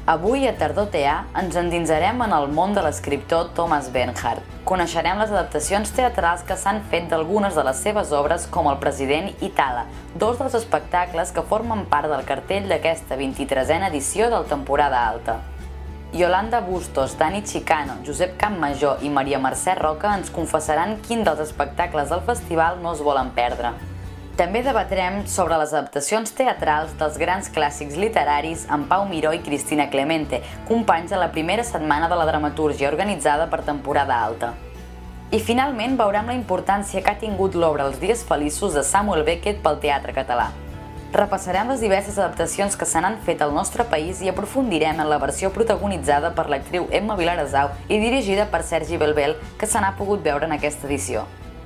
Avui a Tardor TA ens endinsarem en el món de l'escriptor Thomas Bernhard. Coneixerem les adaptacions teatrals que s'han fet d'algunes de les seves obres com El president i Tala, dos dels espectacles que formen part del cartell d'aquesta 23a edició del Temporada Alta. Yolanda Bustos, Dani Chicano, Josep Campmajor i Maria Mercè Roca ens confessaran quin dels espectacles del festival no es volen perdre. També debatrem sobre les adaptacions teatrals dels grans clàssics literaris amb Pau Miró i Cristina Clemente, companys de la primera setmana de la dramatúrgia organitzada per Temporada Alta. I finalment veurem la importància que ha tingut l'obra Els dies feliços de Samuel Beckett pel teatre català. Repassarem les diverses adaptacions que se n'han fet al nostre país i aprofundirem en la versió protagonitzada per l'actriu Emma Vilaresau i dirigida per Sergi Belbel, que se n'ha pogut veure en aquesta edició.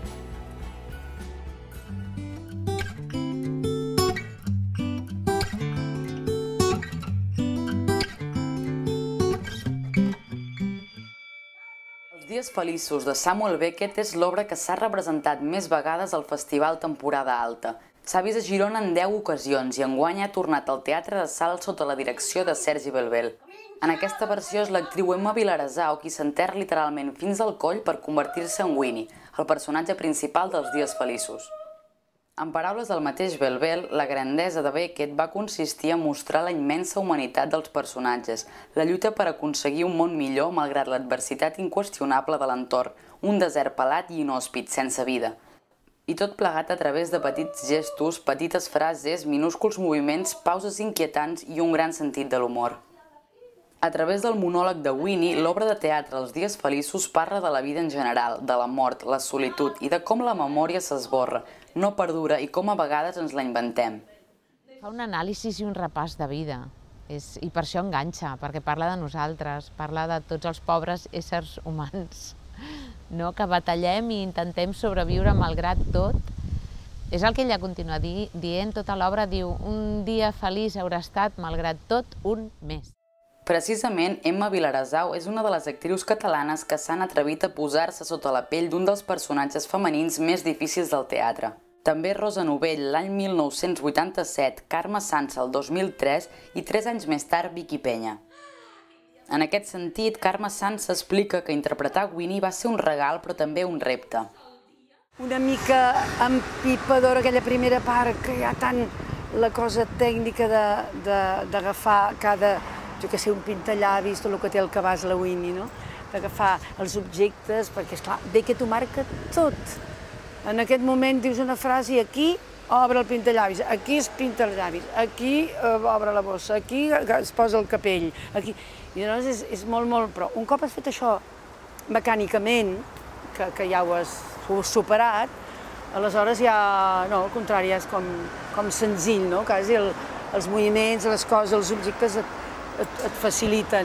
Els dies feliços de Samuel Beckett és l'obra que s'ha representat més vegades al Festival Temporada Alta. S'ha vist a Girona en 10 ocasions i enguany ha tornat al Teatre de Salt sota la direcció de Sergi Belbel. En aquesta versió és l'actriu Emma Vilaresau qui s'enterra literalment fins al coll per convertir-se en Winnie, el personatge principal dels dies feliços. En paraules del mateix Belbel, la grandesa de Beckett va consistir a mostrar la immensa humanitat dels personatges, la lluita per aconseguir un món millor malgrat l'adversitat inqüestionable de l'entorn, un desert pelat i inhòspit, sense vida. I tot plegat a través de petits gestos, petites frases, minúsculs moviments, pauses inquietants i un gran sentit de l'humor. A través del monòleg de Winnie, l'obra de teatre Els dies feliços parla de la vida en general, de la mort, la solitud i de com la memòria s'esborra, no perdura i com a vegades ens la inventem. Fa un anàlisi i un repàs de vida, i per això enganxa, perquè parla de nosaltres, parla de tots els pobres éssers humans, que batallem i intentem sobreviure malgrat tot. És el que ella continua dient, tota l'obra diu un dia feliç haurà estat, malgrat tot, un mes. Precisament, Emma Vilaresau és una de les actrius catalanes que s'han atrevit a posar-se sota la pell d'un dels personatges femenins més difícils del teatre. També Rosa Novell l'any 1987, Carme Sansa el 2003 i 3 anys més tard Vicky Peña. En aquest sentit, Carme Sansa explica que interpretar Winnie va ser un regal però també un repte. Una mica empipadora aquella primera part, que hi ha tant la cosa tècnica d'agafar cada, jo que sé, un pintallavis, tot el que té al cabàs la Winnie, no? D'agafar els objectes, perquè, esclar, Beckett ho marca tot. En aquest moment dius una frase i aquí obre el pintallavis, aquí es pinta els llavis, aquí obre la bossa, aquí es posa el capell, aquí... I llavors és molt, però un cop has fet això mecànicament, que ja ho has superat, aleshores ja, no, al contrari, ja és com senzill, no? Quasi els moviments, les coses, els objectes et faciliten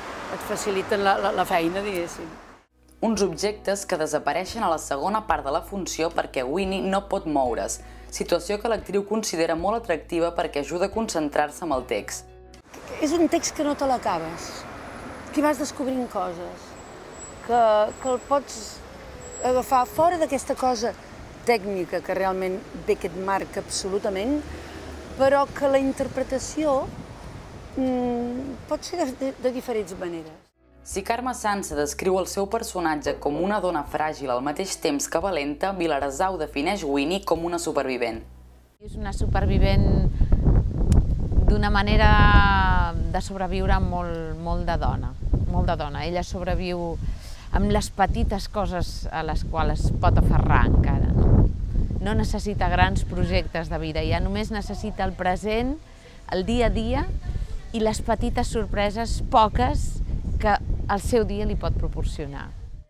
la feina, diguéssim. Uns objectes que desapareixen a la segona part de la funció perquè Winnie no pot moure's, situació que l'actriu considera molt atractiva perquè ajuda a concentrar-se en el text. És un text que no te l'acabes, que vas descobrint coses, que el pots agafar fora d'aquesta cosa tècnica que realment Beckett marca absolutament, però que la interpretació pot ser de diferents maneres. Si Carme Sansa descriu el seu personatge com una dona fràgil al mateix temps que valenta, Vilaresau defineix Winnie com una supervivent. És una supervivent d'una manera de sobreviure molt de dona, molt de dona. Ella sobreviu amb les petites coses a les quals es pot aferrar encara. No necessita grans projectes de vida, ja només necessita el present, el dia a dia i les petites sorpreses, poques, que el seu dia li pot proporcionar.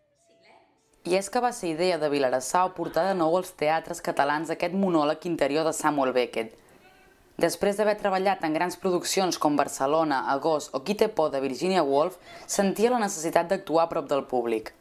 I és que va ser idea de Vilaresau portar de nou als teatres catalans aquest monòleg interior de Samuel Beckett. Després d'haver treballat en grans produccions com Barcelona, Agost o Qui té por de Virginia Woolf, sentia la necessitat d'actuar a prop del públic.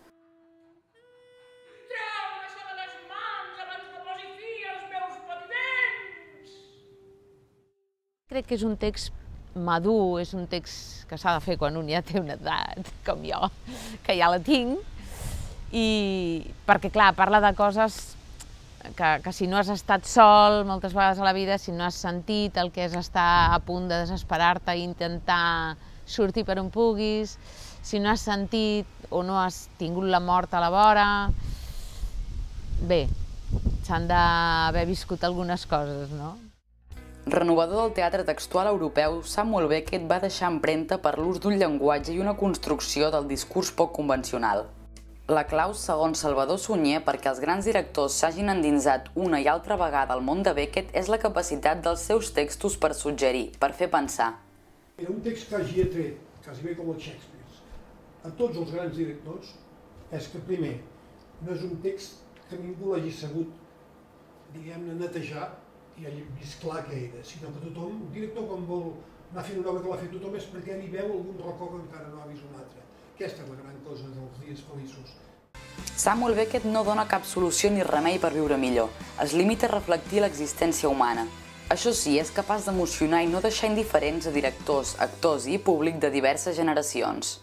Crec que és un text madur, és un text que s'ha de fer quan un ja té una edat, com jo, que ja la tinc, i perquè, clar, parla de coses que si no has estat sol moltes vegades a la vida, si no has sentit el que és estar a punt de desesperar-te i intentar sortir per on puguis, si no has sentit o no has tingut la mort a la vora. Bé, s'han d'haver viscut algunes coses, no? Renovador del teatre textual europeu, Samuel Beckett va deixar empremta per l'ús d'un llenguatge i una construcció del discurs poc convencional. La clau, segons Salvador Sunyer, perquè els grans directors s'hagin endinsat una i altra vegada al món de Beckett és la capacitat dels seus textos per suggerir, per fer pensar. Era un text que hagi tret, quasi bé com el Shakespeare, a tots els grans directors, és que, primer, no és un text que ningú l'hagi sabut, diguem-ne, netejar i hagi vist clar què era, sinó que tothom, un director quan vol anar fent una obra que l'ha fet tothom és perquè hi veu algun racó que encara no ha vist un altre. Aquesta és la gran cosa dels dies feliços. Samuel Beckett no dona cap solució ni remei per viure millor. Es limita a reflectir l'existència humana. Això sí, és capaç d'emocionar i no deixar indiferents a directors, actors i públic de diverses generacions.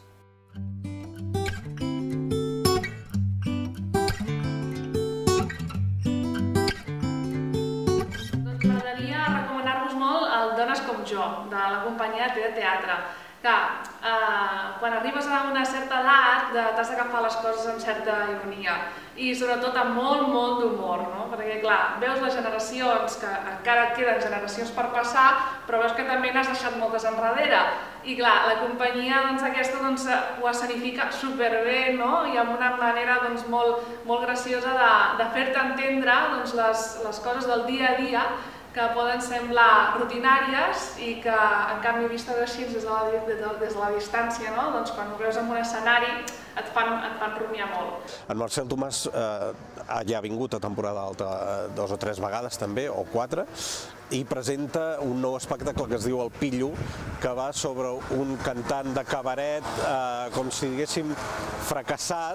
M'agradaria recomanar-vos molt el Dones com jo, de la companyia de teatre. Clar, quan arribes a una certa edat t'has d'agafar les coses amb certa ironia i sobretot amb molt d'humor, no? Perquè clar, veus les generacions, que encara queden generacions per passar, però veus que també n'has deixat moltes enrere. I clar, la companyia aquesta ho escenifica superbé, no? I amb una manera molt graciosa de fer-te entendre les coses del dia a dia que poden semblar rutinàries i que, en canvi, vistes així des de la distància, quan ho veus en un escenari, et fan rumiar molt. En Marcel Tomàs ja ha vingut a temporada alta 2 o 3 vegades també, o 4, i presenta un nou espectacle que es diu El Pillo, que va sobre un cantant de cabaret, com si diguéssim, fracassat.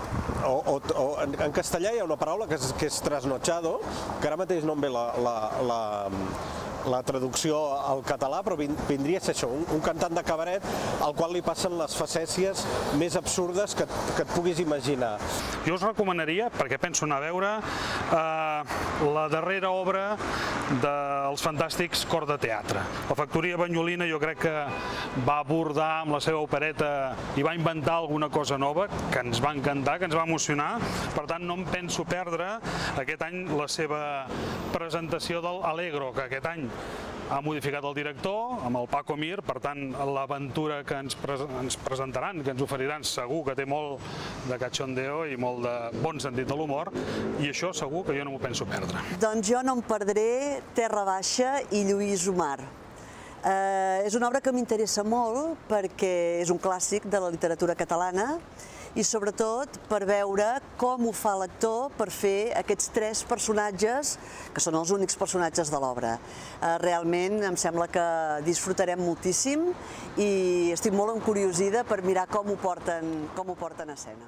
En castellà hi ha una paraula que és trasnochado, que ara mateix no em ve la traducció al català, però vindria a ser això, un cantant de cabaret al qual li passen les facècies més absurdes que et puguis imaginar. Jo us recomanaria, perquè penso anar a veure, la darrera obra dels fantàstics Cor de Teatre. La Factoria Banyolina jo crec que va abordar amb la seva opereta i va inventar alguna cosa nova que ens va encantar, que ens va emocionar. Per tant, no em penso perdre aquest any la seva presentació del Allegro, que aquest any ha modificat el director amb el Paco Mir. Per tant, l'aventura que ens presentaran, que ens oferiran, segur que té molt de cachondeo i molt de bon sentit de l'humor, i això segur que jo no m'ho penso perdre. Doncs jo no em perdré Terra Baixa i Lluís Omar. És una obra que m'interessa molt perquè és un clàssic de la literatura catalana i sobretot per veure com ho fa l'actor per fer aquests 3 personatges, que són els únics personatges de l'obra. Realment em sembla que disfrutarem moltíssim i estic molt encuriosida per mirar com ho porten a escena.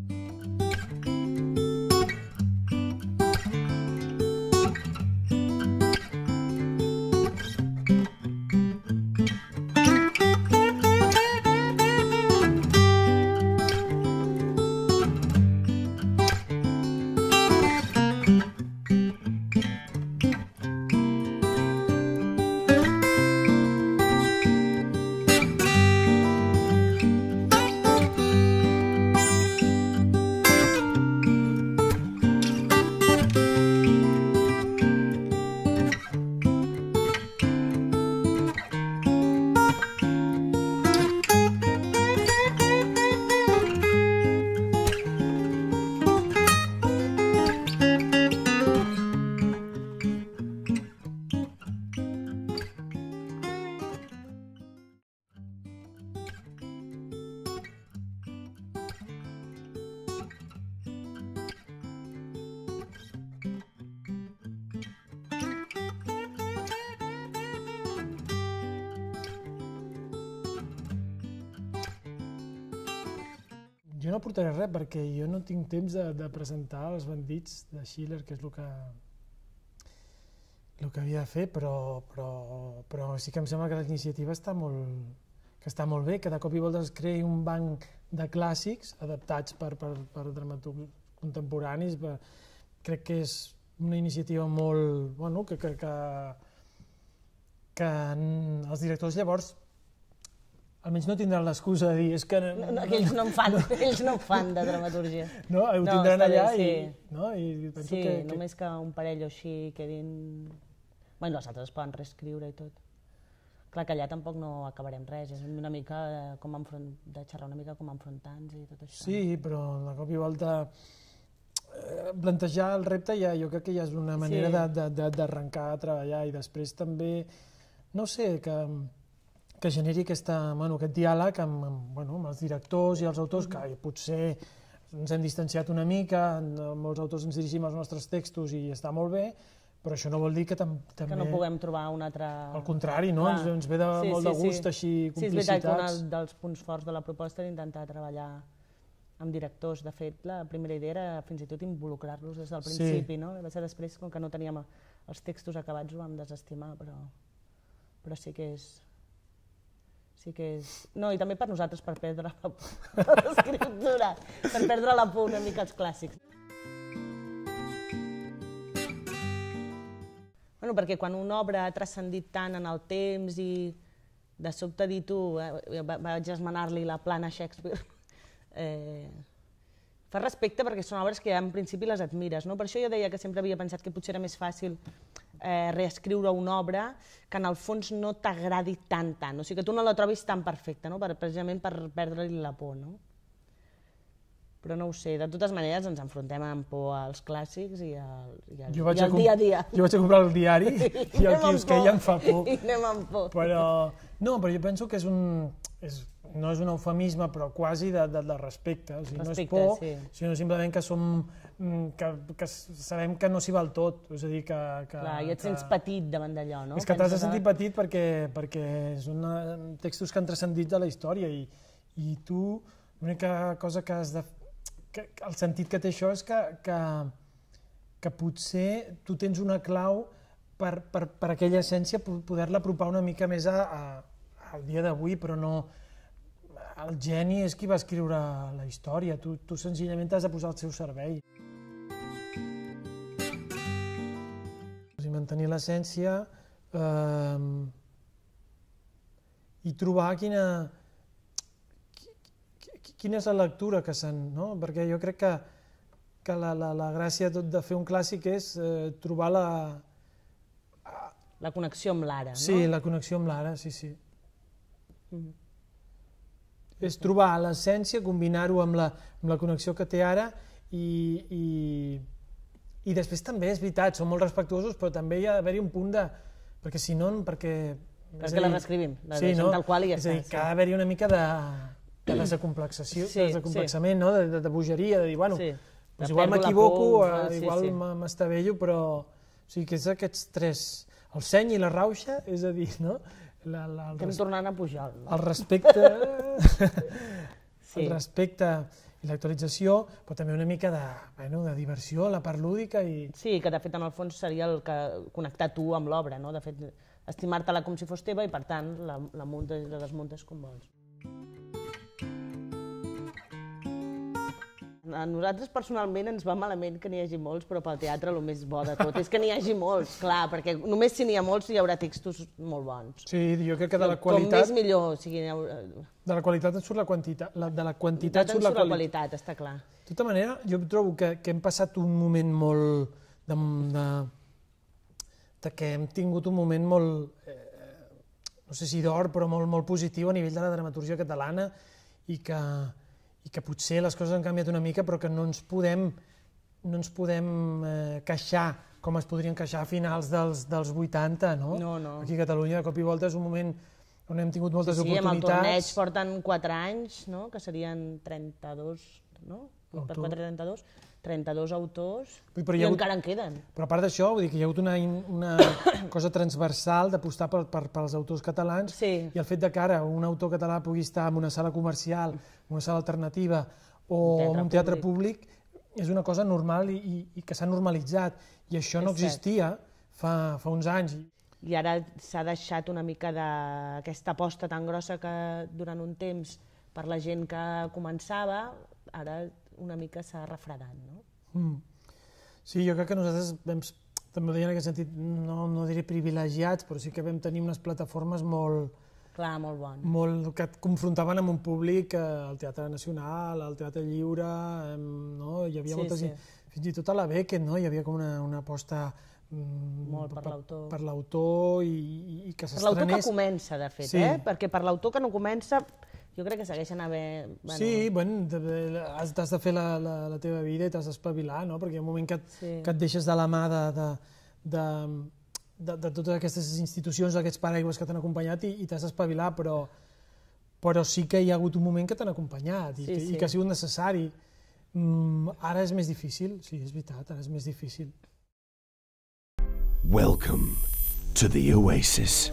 Jo no portaré res perquè jo no tinc temps de presentar Els bandits de Schiller, que és el que havia de fer, però sí que em sembla que la iniciativa està molt bé, que de cop i volta es creï un banc de clàssics adaptats per dramaturgs contemporanis. Crec que és una iniciativa molt... que els directors llavors almenys no tindran l'excusa de dir és que... Que ells no en fan de dramaturgia. No, ho tindran allà i... Sí, només que un parell o així quedin... Bueno, els altres poden reescriure i tot. Clar que allà tampoc no acabarem res, és una mica com de xerrar una mica com enfrontar-nos i tot això. Sí, però de cop i volta plantejar el repte jo crec que ja és una manera d'arrencar a treballar i després també, no sé, que generi aquest diàleg amb els directors i els autors, que potser ens hem distanciat una mica, molts autors ens dirigim als nostres textos i està molt bé, però això no vol dir que també... Que no puguem trobar un altre... Al contrari, no? Ens ve molt de gust així complicitats. Sí, és veritat que un dels punts forts de la proposta era intentar treballar amb directors. De fet, la primera idea era fins i tot involucrar-los des del principi, no? Va ser després, com que no teníem els textos acabats, ho vam desestimar, però sí que és... No, i també per nosaltres, per perdre l'escriptura, per perdre la por una mica als clàssics. Bueno, perquè quan una obra ha transcendit tant en el temps i de sobte dir tu, vaig esmenar-li la plana a Shakespeare, fa respecte perquè són obres que ja en principi les admires. Per això jo deia que sempre havia pensat que potser era més fàcil reescriure una obra que en el fons no t'agradi tant. O sigui, que tu no la trobis tan perfecta, precisament per perdre-li la por. Però no ho sé, de totes maneres ens enfrontem amb por als clàssics i al dia a dia. Jo vaig a comprar el diari i el quiosquer ja em fa por. I anem amb por. Però jo penso que no és un eufemisme, però quasi de respecte. O sigui, no és por, sinó simplement que sabem que no s'hi val tot. És a dir, que... Clar, i et sents petit davant d'allò, no? És que t'has de sentir petit perquè són textos que han transcendit de la història i tu l'única cosa que has de... El sentit que té això és que potser tu tens una clau per aquella essència, poder-la apropar una mica més al dia d'avui, però no... El geni és qui va escriure la història, tu senzillament t'has de posar al seu servei. Mantenir l'essència i trobar quina és la lectura que s'han... Perquè jo crec que la gràcia de fer un clàssic és trobar la... La connexió amb l'ara, no? Sí, la connexió amb l'ara, sí. És trobar l'essència, combinar-ho amb la connexió que té ara i després també és veritat, són molt respectuosos, però també hi ha d'haver-hi un punt de... Perquè si no... Perquè la reescrivim, la deixem tal qual i ja està. És a dir, que ha d'haver-hi una mica de desacomplexament, de bogeria, de dir, bueno, igual m'equivoco, igual m'estavello, però... O sigui, que és aquests tres... El seny i la rauxa, és a dir, no? Estem tornant a pujar. El respecte... El respecte i l'actualització, però també una mica de diversió, la part lúdica i... Sí, que de fet en el fons seria el que connectar tu amb l'obra, no? De fet, estimar-te-la com si fos teva i per tant la muntes i la desmuntes com vols. A nosaltres personalment ens va malament que n'hi hagi molts, però pel teatre el més bo de tot és que n'hi hagi molts, clar, perquè només si n'hi ha molts hi haurà textos molt bons. Sí, jo crec que de la qualitat... Com més millor, o sigui... De la qualitat en surt la quantitat, de la quantitat surt la qualitat. Està clar. De tota manera, jo trobo que hem passat un moment molt... que hem tingut un moment molt... no sé si d'or, però molt positiu a nivell de la dramaturgia catalana i que potser les coses han canviat una mica, però que no ens podem queixar com es podrien queixar a finals dels 80, no? No. Aquí a Catalunya, de cop i volta, és un moment on hem tingut moltes oportunitats. Sí, amb el torneig porten 4 anys, no? Que serien 32, no? Per 4, 32 autors, i encara en queden. Però a part d'això, vull dir que hi ha hagut una cosa transversal d'apostar pels autors catalans i el fet que ara un autor català pugui estar en una sala comercial, en una sala alternativa o en un teatre públic és una cosa normal i que s'ha normalitzat. I això no existia fa uns anys. I ara s'ha deixat una mica d'aquesta aposta tan grossa que durant un temps per la gent que començava, ara una mica s'ha refredat, no? Sí, jo crec que nosaltres vam, també ho deia en aquest sentit, no diré privilegiats, però sí que vam tenir unes plataformes molt Clar, molt bon. Que et confrontaven amb un públic al Teatre Nacional, al Teatre Lliure, hi havia molta gent, fins i tot a la Beckett, hi havia com una aposta per l'autor i que s'estrenés. Per l'autor que comença, de fet, perquè per l'autor que no comença, jo crec que segueixen havent... Sí, has de fer la teva vida i t'has d'espavilar, perquè hi ha un moment que et deixes de la mà de totes aquestes institucions, d'aquests paraigües que t'han acompanyat i t'has d'espavilar, però sí que hi ha hagut un moment que t'han acompanyat i que ha sigut necessari. Ara és més difícil, sí, és veritat, ara és més difícil. Welcome to the Oasis.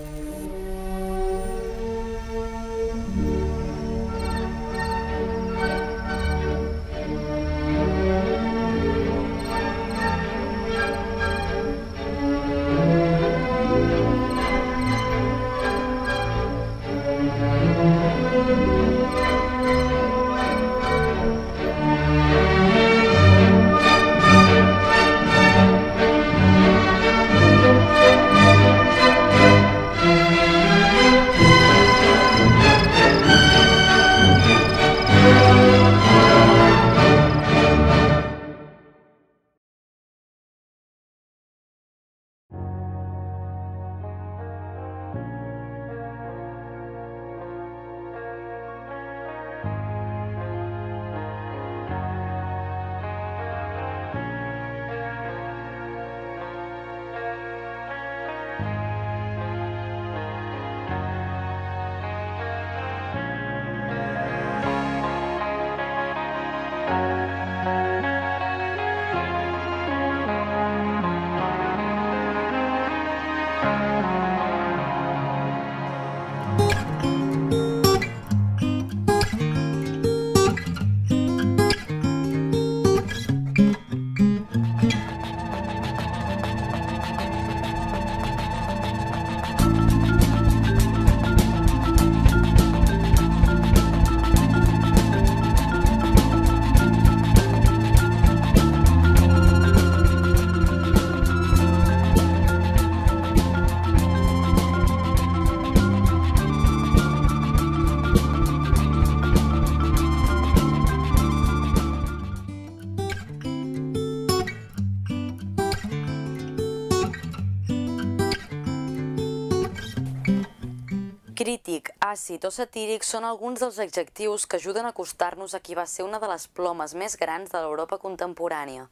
Crític, àcid o satíric són alguns dels adjectius que ajuden a acostar-nos a qui va ser una de les plomes més grans de l'Europa contemporània.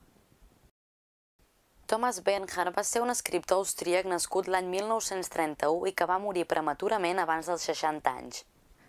Thomas Bernhard va ser un escriptor austríac nascut l'any 1931 i que va morir prematurament abans dels 60 anys.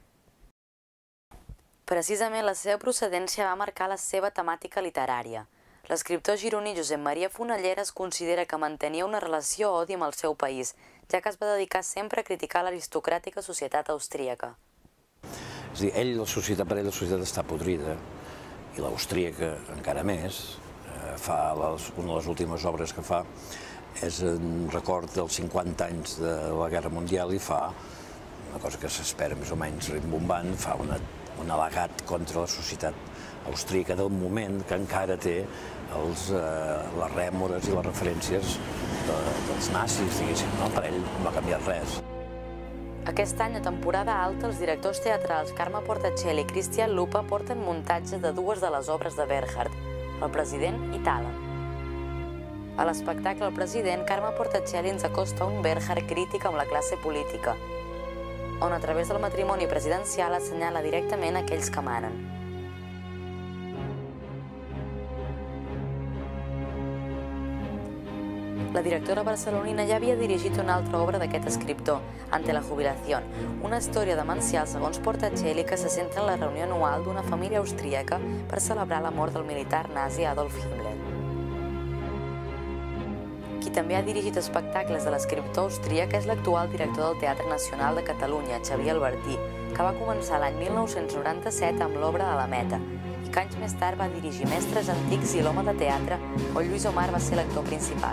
Precisament la seva procedència va marcar la seva temàtica literària. L'escriptor gironí Josep Maria Fonallera es considera que mantenia una relació odi amb el seu país, ja que es va dedicar sempre a criticar l'aristocràtica societat austríaca. És a dir, ell, per ell la societat està podrida, i l'austríaca encara més. Una de les últimes obres que fa és un record dels 50 anys de la Guerra Mundial i fa una cosa que s'espera més o menys rimbombant, fa un al·legat contra la societat austríaca del moment que encara té les rèmores i les referències dels nazis, diguéssim, no? Per ell no ha canviat res. Aquest any, a temporada alta, els directors teatrals Carme Portacelli i Cristian Lupa porten muntatge de dues de les obres de Bernhard, El president i Tala. A l'espectacle El president, Carme Portacelli ens acosta un Bernhard crític amb la classe política, on a través del matrimoni presidencial assenyala directament aquells que manen. La directora barcelonina ja havia dirigit una altra obra d'aquest escriptor, Ante la jubilación, una història demencial segons Portacelli que se centra en la reunió anual d'una família austríaca per celebrar la mort del militar nazi Adolf Hitler. Qui també ha dirigit espectacles de l'escriptor austríac és l'actual director del Teatre Nacional de Catalunya, Xavier Albertí, que va començar l'any 1997 amb l'obra Alameta, i que anys més tard va dirigir Mestres antics i L'home de teatre, on Lluís Omar va ser l'actor principal.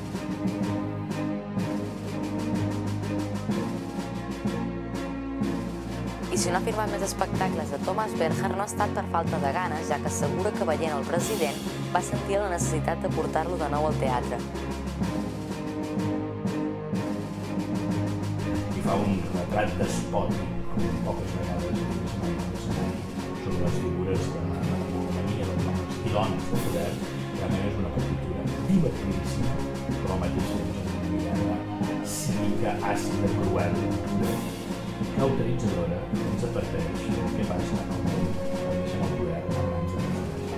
I si no ha firmat més espectacles de Thomas Bernhard no ha estat per falta de ganes, ja que assegura que veient El president va sentir la necessitat de portar-lo de nou al teatre. fa un retrat despòtic, com poques vegades he vist mai en l'escenari, sobre les figures de la monarquia, dels pilons de poder. Realment és una partitura divertidíssima, però al mateix temps amb una mirada cínica, àcida, cruel, cauteritzadora, que ens adverteix què passa en el món quan deixem el poder en mans de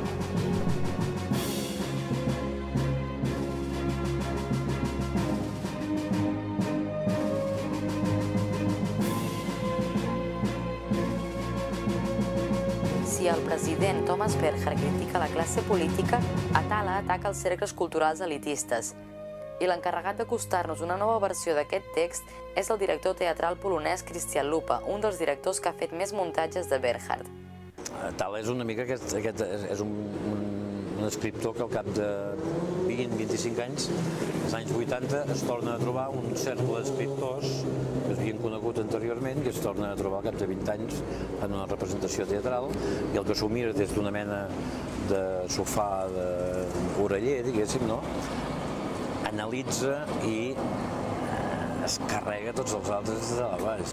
Si el president Thomas Berhard critica la classe política, Atala ataca els cercles culturals elitistes. I l'encarregat d'acostar-nos una nova versió d'aquest text és el director teatral polonès Christian Lupa, un dels directors que ha fet més muntatges de Berhard. Atala és una mica és un escriptor que al cap de 20-25 anys, als anys 80, es torna a trobar un cercle d'escriptors que s'havien conegut anteriorment i es torna a trobar al cap de 20 anys en una representació teatral i el que s'ho mira des d'una mena de sofà d'oreller, diguéssim, no? Analitza i es carrega tots els altres des de dalt a baix.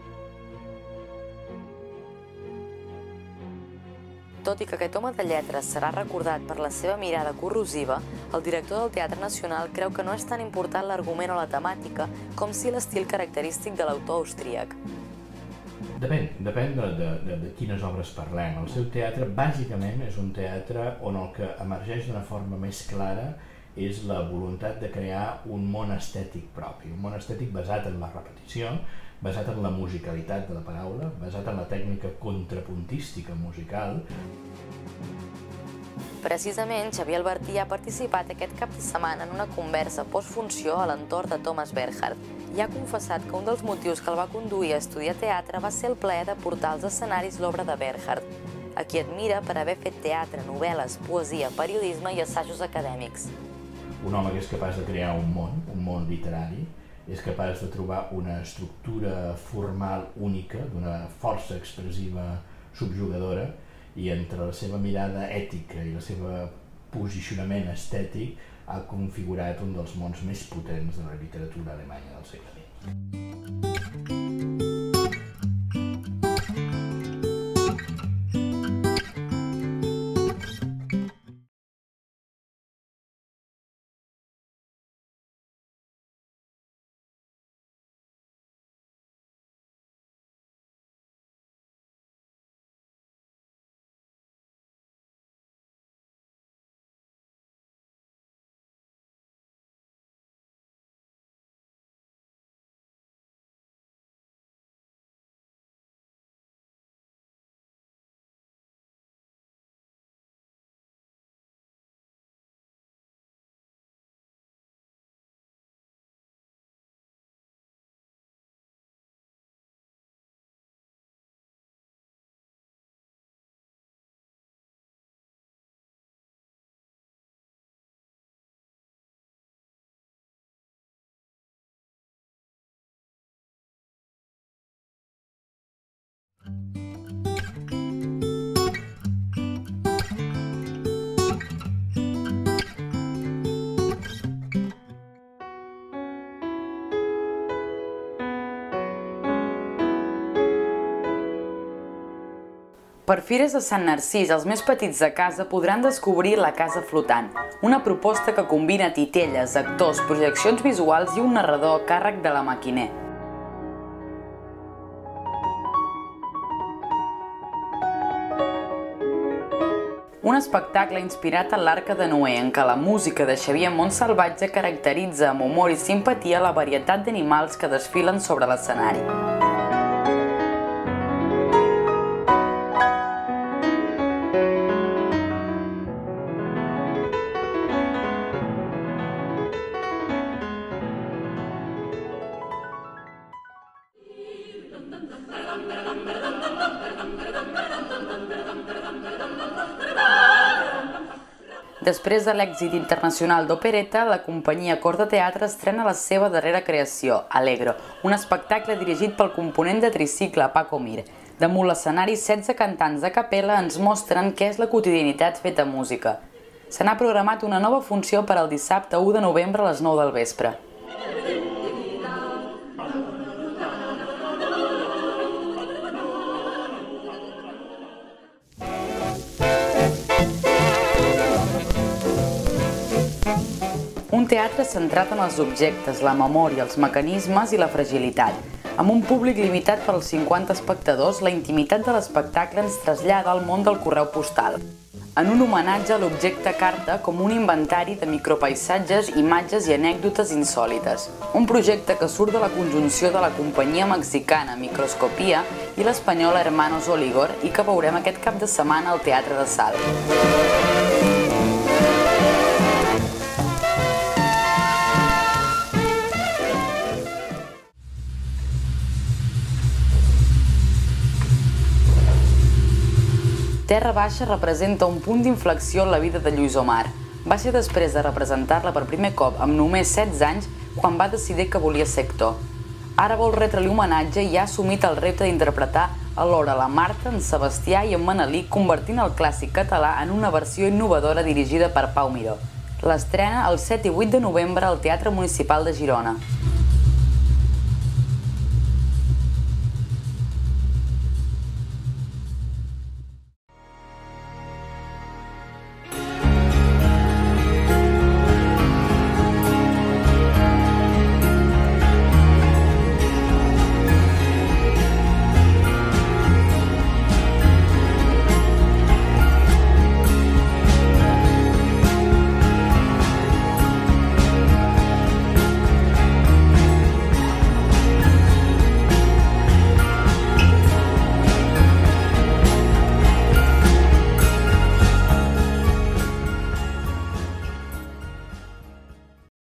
Tot i que aquest home de lletres serà recordat per la seva mirada corrosiva, el director del Teatre Nacional creu que no és tan important l'argument o la temàtica com si l'estil característic de l'autor austríac. Depèn de quines obres parlem. El seu teatre, bàsicament, és un teatre on el que emergeix d'una forma més clara és la voluntat de crear un món estètic propi, un món estètic basat en la repetició, basat en la musicalitat de la paraula, basat en la tècnica contrapuntística musical. Precisament, Xavier Albertí ha participat aquest cap de setmana en una conversa postfunció a l'entorn de Thomas Berhard i ha confessat que un dels motius que el va conduir a estudiar teatre va ser el plaer de portar als escenaris l'obra de Berhard, a qui admira per haver fet teatre, novel·les, poesia, periodisme i assajos acadèmics. Un home que és capaç de crear un món literari, és capaç de trobar una estructura formal única, d'una força expressiva subjugadora, i entre la seva mirada ètica i el seu posicionament estètic ha configurat un dels mons més potents de la literatura alemanya del segle XX. Per Fires de Sant Narcís, els més petits de casa podran descobrir La Casa Flotant, una proposta que combina titelles, actors, projeccions visuals i un narrador a càrrec de la Maquiner. Un espectacle inspirat en l'Arca de Noé, en què la música de Xavier Montsalvatge caracteritza amb humor i simpatia la varietat d'animals que desfilen sobre l'escenari. Després de l'èxit internacional d'Opereta, la companyia Cor de Teatre estrena la seva darrera creació, Allegro, un espectacle dirigit pel component de tricicle Paco Mir. Damunt l'escenari, 16 cantants de capella ens mostren què és la quotidianitat feta música. Se n'ha programat una nova funció per al dissabte 1 de novembre a les 9 del vespre. teatre centrat en els objectes, la memòria, els mecanismes i la fragilitat. Amb un públic limitat per als 50 espectadors, la intimitat de l'espectacle ens trasllada al món del correu postal. En un homenatge a l'objecte carta com un inventari de micropaisatges, imatges i anècdotes insòlites. Un projecte que surt de la conjunció de la companyia mexicana Microscopia i l'espanyola Hermanos Oligor i que veurem aquest cap de setmana al Teatre de Salt. Terra Baixa representa un punt d'inflexió en la vida de Lluís Omar. Va ser després de representar-la per primer cop amb només 16 anys quan va decidir que volia ser actor. Ara vol retre-li homenatge i ha assumit el repte d'interpretar alhora la Marta, en Sebastià i en Manelí, convertint el clàssic català en una versió innovadora dirigida per Pau Miró. L'estrena el 7 i 8 de novembre al Teatre Municipal de Girona.